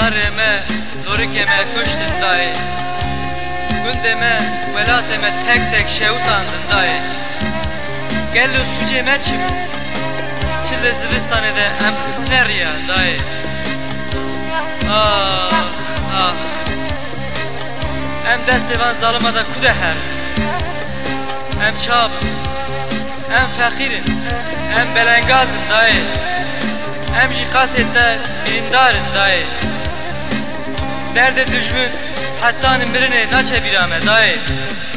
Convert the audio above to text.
reme dorikeme kuştun dayı. Gündeme velateme tek tek şey utandın dayı. Gel o suceme çık. Çile Zilistan'da em kızlar ya dayı. Ah ah. Em destevan zalimada kudeher. Em çabım. Em fakirim. Em belengazım dayı. Em jî kasette birindarın dayı. Derde düşmün hatta birine naçe birame dayı.